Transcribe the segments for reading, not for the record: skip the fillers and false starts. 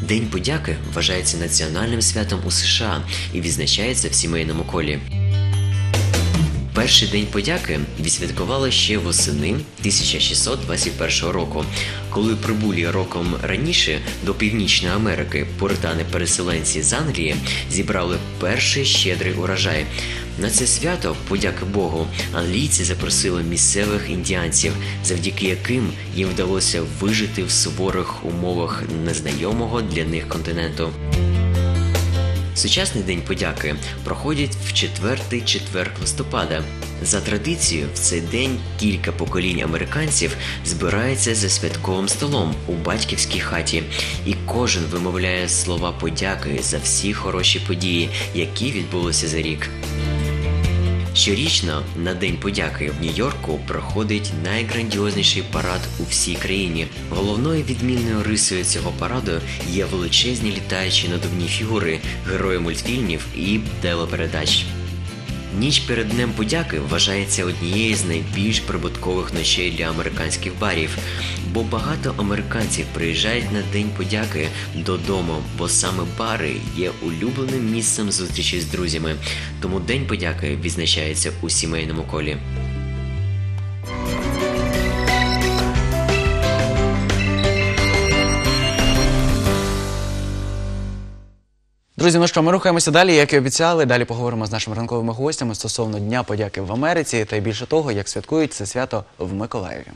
День подяки вважається національним святом у США і відзначається в сімейному колі. Перший День подяки відсвяткували ще восени 1621 року, коли прибулі роком раніше до Північної Америки пуритани-переселенці з Англії зібрали перший щедрий урожай. На це свято, подяки Богу, англійці запросили місцевих індіанців, завдяки яким їм вдалося вижити в суворих умовах незнайомого для них континенту. Сучасний День подяки проходить в четвертий четвер листопада. За традицією, в цей день кілька поколінь американців збираються за святковим столом у батьківській хаті, і кожен вимовляє слова подяки за всі хороші події, які відбулися за рік. Щорічно на День подяки в Нью-Йорку проходить найграндіозніший парад у всій країні. Головною відмінною рисою цього параду є величезні літаючі надувні фігури, герої мультфільмів і телепередач. Ніч перед Днем подяки вважається однією з найбільш прибуткових ночей для американських барів, бо багато американців приїжджають на День подяки додому, бо саме бари є улюбленим місцем зустрічі з друзями, тому День подяки відзначається у сімейному колі. Друзі, ну що, ми рухаємося далі, як і обіцяли. Далі поговоримо з нашими ранковими гостями стосовно Дня подяки в Америці та й більше того, як святкують це свято в Миколаєві.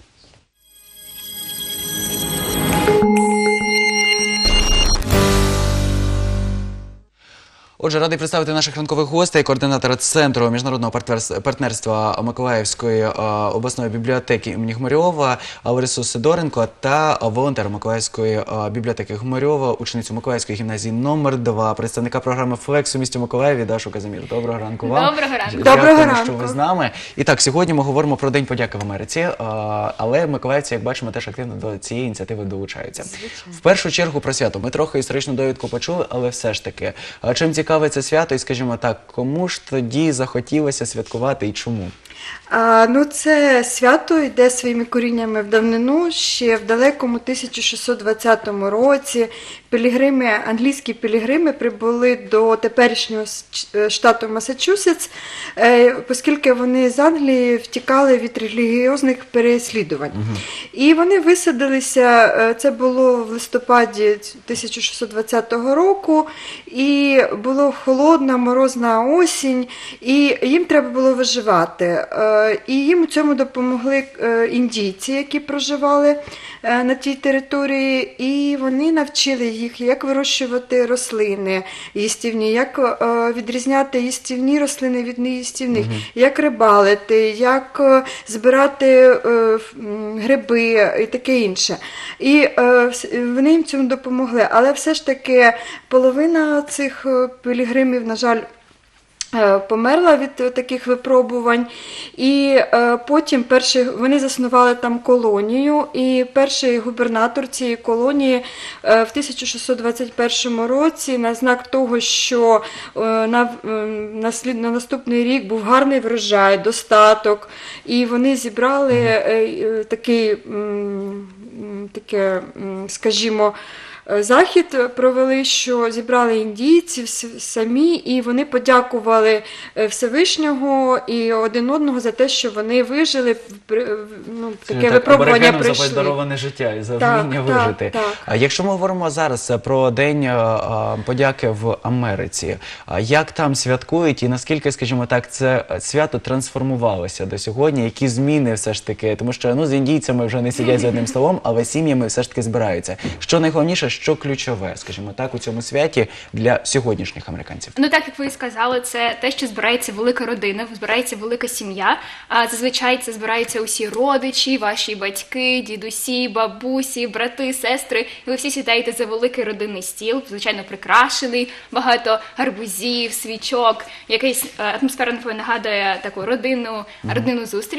Отже, радий представити наших ранкових гостей, координатора Центру міжнародного партнерства Миколаївської обласної бібліотеки імені Гмирьова Ларису Сидоренко та волонтера Миколаївської бібліотеки Гмирьова, ученицю Миколаївської гімназії номер 2, представника програми «Флекс» у місті Миколаєві Дашу Казимір. Доброго ранку вам. Доброго ранку. Дякуємо, що ви з нами. І так, сьогодні ми говоримо про День подяки в Америці, але миколаївці, як бачимо, теж активно до цієї ініціативи долучаються. В першу чергу про свято. Ми трохи історичну довідку почули, але все ж таки, чим цікаве це свято і, скажімо так, кому ж тоді захотілося святкувати і чому? Це свято йде своїми коріннями в давнину. Ще в далекому 1620 році англійські пілігрими прибули до теперішнього штату Масачусетс, оскільки вони з Англії втікали від релігіозних переслідувань. І вони висадилися, це було в листопаді 1620 року, і була холодна, морозна осінь, і їм треба було виживати. І їм у цьому допомогли індійці, які проживали на тій території, і вони навчили їх, як вирощувати рослини їстівні, як відрізняти їстівні рослини від неїстівних, як рибалити, як збирати гриби і таке інше. І вони їм цьому допомогли. Але все ж таки половина цих пілігримів, на жаль, померла від таких випробувань, і потім вони заснували там колонію, і перший губернатор цієї колонії в 1621 році на знак того, що на наступний рік був гарний врожай, достаток, і вони зібрали скажімо, захід провели, що зібрали індійців самі, і вони подякували Всевишнього і один одного за те, що вони вижили, таке випробування пройшли. За подароване життя і за вміння вижити. А якщо ми говоримо зараз про День подяки в Америці, як там святкують і наскільки, скажімо так, це свято трансформувалося до сьогодні, які зміни все ж таки, тому що з індійцями вже не сидять за одним столом, але сім'ями все ж таки збираються. Що найголовніше, що ключове, скажімо так, у цьому святі для сьогоднішніх американців? Так, як ви і сказали, це те, що збирається велика родина, збирається велика сім'я. Зазвичай це збираються усі родичі, ваші батьки, дідусі, бабусі, брати, сестри. І ви всі сідаєте за великий родинний стіл, звичайно, прикрашений, багато гарбузів, свічок. Якась атмосфера нагадує таку родинну зустріч.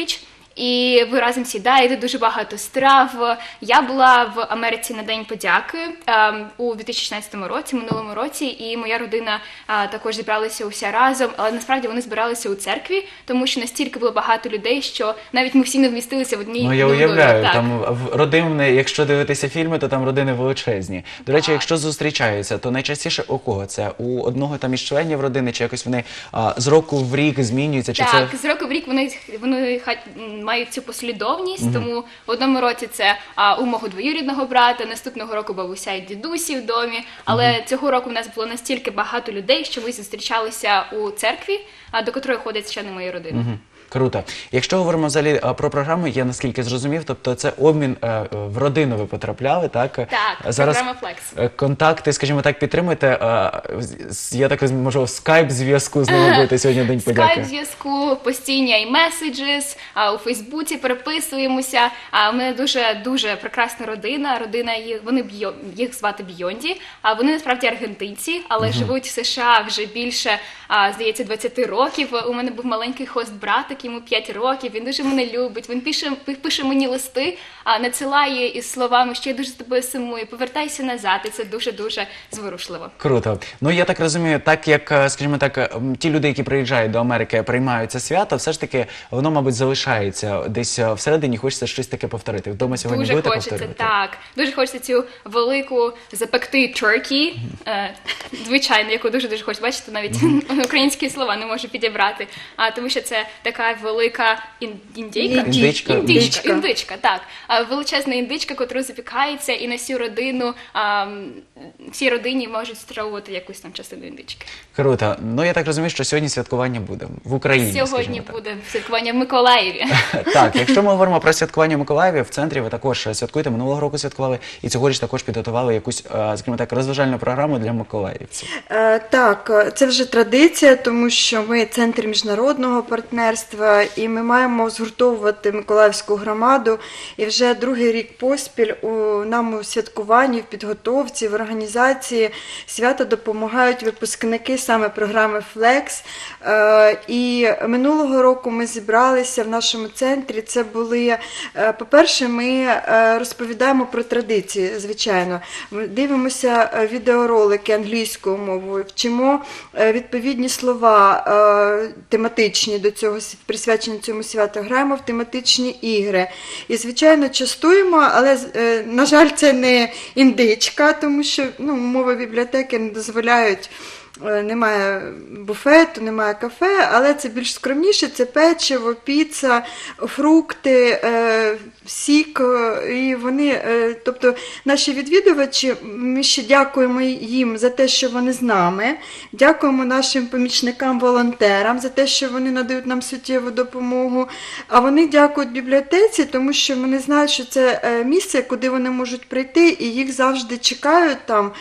і ви разом сідаєте, дуже багато страв. Я була в Америці на День подяки у 2016 році, минулому році, і моя родина також зібралася уся разом, але насправді вони збиралися у церкві, тому що настільки було багато людей, що навіть ми всі не вмістилися в одній. Ну, я уявляю, там родини, якщо дивитися фільми, то там родини величезні. До речі, якщо зустрічаються, то найчастіше у кого це? У одного там із членів родини, чи якось вони з року в рік змінюються? Чи так, це... з року в рік вони мають цю послідовність, тому в одному році це у мого двоюрідного брата, наступного року бабуся і дідусі в домі, але цього року в нас було настільки багато людей, що ми зустрічалися у церкві, до котрої ходять члени моєї родини. Круто. Якщо говоримо взагалі про програму, я наскільки зрозумів, тобто це обмін в родину ви потрапляли, так? Так, зараз програма Flex. Контакти, скажімо так, підтримуєте. Я так розумію, можливо, скайп-зв'язку з ними будете сьогодні День подяки? Скайп-зв'язку, постійні iMessages, у Фейсбуці переписуємося. У мене дуже прекрасна родина. Їх звати Бйонді. Вони насправді аргентинці, але живуть в США вже більше, здається, 20 років. У мене був маленький хост-братик, йому 5 років, він дуже мене любить, він пише мені листи, надсилає із словами, що я дуже з тобою сумую, повертайся назад, і це дуже-дуже зворушливо. Круто. Ну, я так розумію, так як, скажімо так, ті люди, які приїжджають до Америки, приймають це свято, все ж таки, воно, мабуть, залишається десь всередині, хочеться щось таке повторити. Вдома сьогодні будете повторювати? Дуже хочеться, так. Дуже хочеться цю велику запекти turkey, звичайно, яку дуже-дуже хочу. Бачите, навіть українські слова не можу підібрати, тому що це така велика індичка, так. Величезна індичка, котру запікається, і на всій родині можуть стравувати якусь там частину індички. Круто. Ну, я так розумію, що сьогодні святкування буде в Україні. Сьогодні буде святкування в Миколаєві. Так, якщо ми говоримо про святкування в Миколаєві, в центрі ви також святкуєте, минулого року святкували, і цьогоріч також підготували якусь, скажімо так, розважальну програму для миколаївців. Так, це вже традиція, тому що ми центр міжнародного партнерства, і ми маємо згуртовувати миколаївську громаду. І вже другий рік поспіль нам у святкуванні, в підготовці, в організації свята допомагають випускники саме програми Flex. І минулого року ми зібралися в нашому центрі. Це були, по-перше, ми розповідаємо про традиції, звичайно. Ми дивимося відеоролики англійською мовою, вчимо відповідні слова тематичні до цього, присвячені цьому святу, граємо в тематичні ігри. І, звичайно, частуємо, але, на жаль, це не індичка, тому що умови бібліотеки не дозволяють. Немає буфету, немає кафе, але це більш скромніше, це печиво, піца, фрукти, сік. І вони, тобто наші відвідувачі, ми ще дякуємо їм за те, що вони з нами, дякуємо нашим помічникам-волонтерам за те, що вони надають нам суттєву допомогу, а вони дякують бібліотеці, тому що вони знають, що це місце, куди вони можуть прийти, і їх завжди чекають там,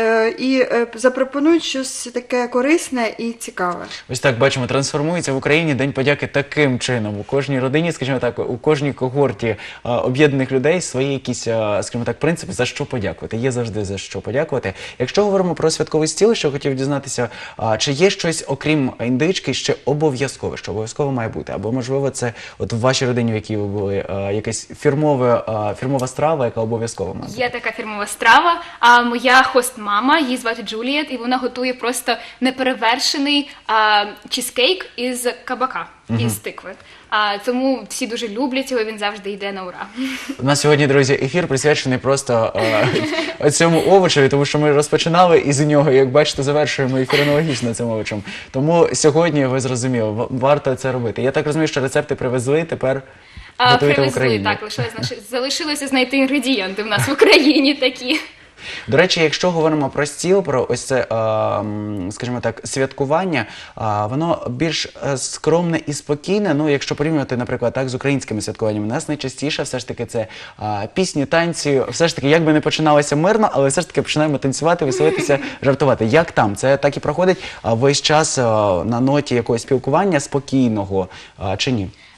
і запропонують щось таке корисне і цікаве. Ось так, бачимо, трансформується в Україні День подяки таким чином. У кожній родині, скажімо так, у кожній когорті об'єднаних людей свої якісь, скажімо так, принципи, за що подякувати. Є завжди за що подякувати. Якщо говоримо про святковий стіл, що хотів дізнатися, чи є щось, окрім індички, ще обов'язкове, що обов'язково має бути? Або, можливо, це от в вашій родині, в якій ви були, якась фірмова страва, яка обов'язково має бути? Є така фірмова страва. Моя хост-мама, її звати Джуліет, і вона готує просто неперевершений чізкейк із кабака, із тикви. Тому всі дуже люблять його, він завжди йде на ура. У нас сьогодні, друзі, ефір присвячений просто цьому овочеві, тому що ми розпочинали із нього, як бачите, завершуємо ефір аналогічно цим овочем. Тому сьогодні, ви зрозуміли, варто це робити. Я так розумію, що рецепти привезли, тепер готуєте в Україні. Так, залишилося знайти інгредієнти в нас в Україні такі. До речі, якщо говоримо про стіл, про ось це, скажімо так, святкування, воно більш скромне і спокійне. Ну, якщо порівнювати, наприклад, так з українськими святкуваннями, у нас найчастіше все ж таки це пісні, танці, все ж таки, як би не починалося мирно, але все ж таки починаємо танцювати, веселитися, жартувати. Як там? Це так і проходить весь час на ноті якогось спілкування спокійного, чи ні?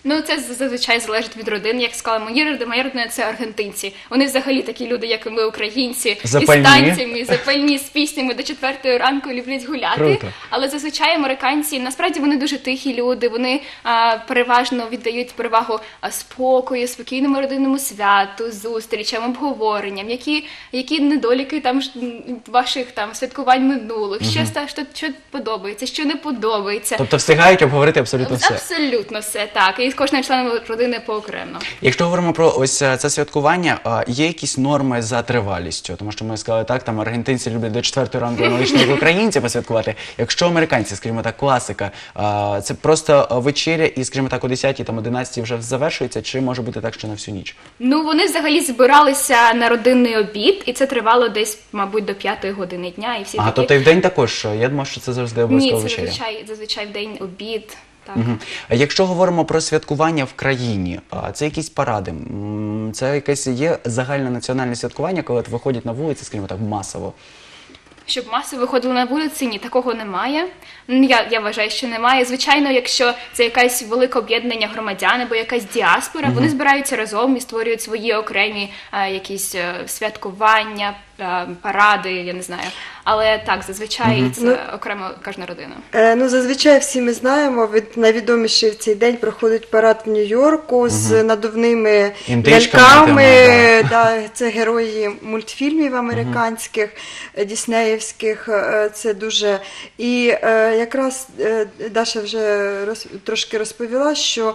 Ну, це зазвичай залежить від родин. Як сказала моя родина – це аргентинці. Вони взагалі такі люди, як і ми, українці, Запальні. із танцями, запальні, з піснями до 4 ранку люблять гуляти. Круто. Але зазвичай американці, насправді вони дуже тихі люди, вони переважно віддають перевагу спокою, спокійному родинному святу, зустрічам, обговоренням, які недоліки там ваших там святкувань минулих, що подобається, що не подобається. Тобто встигають обговорити абсолютно все? Абсолютно все, так. І з кожним членом родини поокремо. Якщо говоримо про ось це святкування, є якісь норми за тривалістю? Тому що ми сказали так, там аргентинці люблять до 4 ранку аналогічно як українці посвяткувати. Якщо американці, скажімо так, класика, це просто вечеря і, скажімо так, о 10-й, там, 11-й вже завершується, чи може бути так, що на всю ніч? Ну, вони взагалі збиралися на родинний обід, і це тривало десь, мабуть, до 5-ї години дня. І всі такі... Тобто і в день також? Я думаю, що це завжди обов'язково Ні, це вечеря. зазвичай в день обід. Так. А якщо говоримо про святкування в країні, це якісь паради, це якесь є загальне національне святкування, коли виходять на вулиці, скажімо так, масово? Щоб масово виходили на вулиці, ні, такого немає. Я вважаю, що немає. Звичайно, якщо це якесь велике об'єднання громадян або якась діаспора, вони збираються разом і створюють свої окремі якісь святкування, паради, я не знаю. Але так, зазвичай це окремо кожна родина. Ну, зазвичай всі ми знаємо, найвідоміший в цей день проходить парад в Нью-Йорку з надувними ляльками. Да, це герої мультфільмів американських, діснеївських. Це дуже... І якраз Даша вже трошки розповіла, що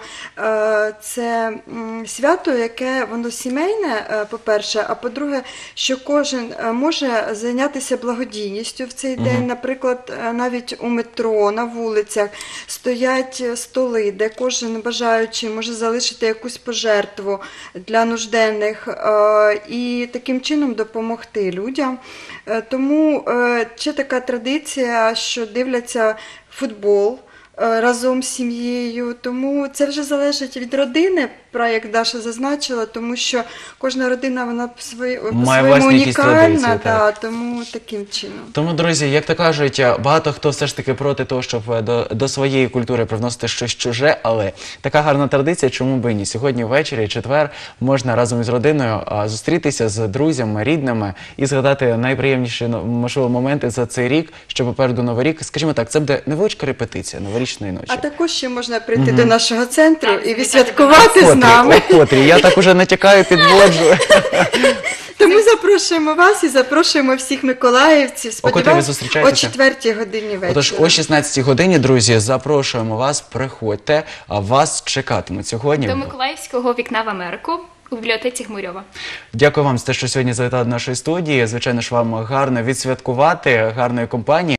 це свято, яке воно сімейне, по-перше, а по-друге, що кожен може зайнятися благодійністю в цей день. Наприклад, навіть у метро, на вулицях стоять столи, де кожен бажаючий може залишити якусь пожертву для нужденних і таким чином допомогти людям. Тому ще така традиція, що дивляться футбол разом з сім'єю, тому це вже залежить від родини, як Даша зазначила, тому що кожна родина, вона по-своєму унікальна, тому таким чином. Тому, друзі, як то кажуть, багато хто все ж таки проти того, щоб до своєї культури привносити щось чуже, але така гарна традиція, чому би ні? Сьогодні ввечері, четвер, можна разом із родиною зустрітися з друзями, рідними і згадати найприємніші, можливо, моменти за цей рік, що попереду Новий рік. Скажімо так, це буде невеличка репетиція новорічної ночі. А також ще можна прийти до нашого центру і відсвяткувати з нами. Я так уже натякаю, підводжу. Тому запрошуємо вас і запрошуємо всіх миколаївців. Сподіваюся, о 4-й годині вечора. Отож, о 16-й годині, друзі, запрошуємо вас, приходьте, а вас чекатимуть сьогодні. До Миколаївського вікна в Америку. У бібліотеці Хмурьова. Дякую вам за те, що сьогодні завітали до нашої студії. Звичайно ж, вам гарно відсвяткувати, гарної компанії.